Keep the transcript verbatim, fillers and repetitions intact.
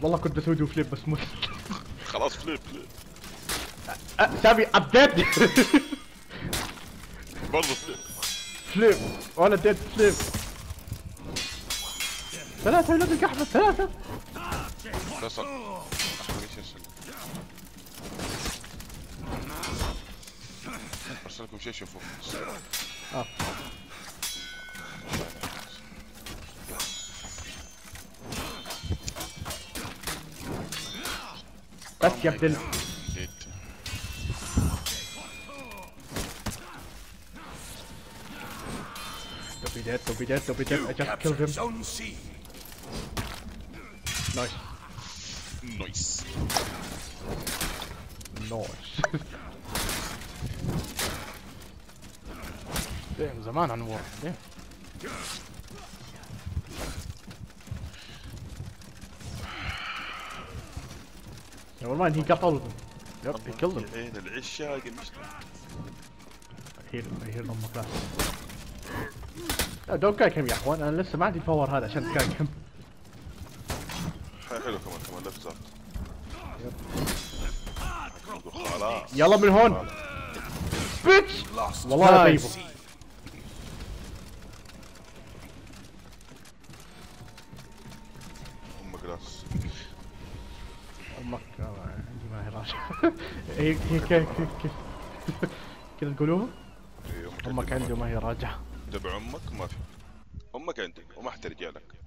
والله كنت اسوي فليب بس مو خلاص فليب فليب. سامي ابديت. برضه فليب. فليب وانا ديد فليب. ثلاثة ولاد القحبة ثلاثة. فيصل ايش يصل؟ ارسل لكم شيء شوفوه. اه بس يا ابن Don't be dead, don't be dead, don't be dead, I just killed him. Nice. نايس. Nice. Damn, زمان عن war. Damn. Never mind, he got all of them. Yep, he killed them. عين العشاق المشتري. I hear him, I hear them on my لا دونت كايكم يا اخوان، انا لسه ما عندي الباور هذا عشان تكايكم. حلو كمان كمان لفزات. خلاص يلا من هون بيتش. والله لا طيبه. ام جلاس امك عندي ما هي راشعه. هي هي كيف كيف كذا تقولوها؟ امك عندي وما هي راجعه. تبع امك ما في. امك عندك وما حترجع لك.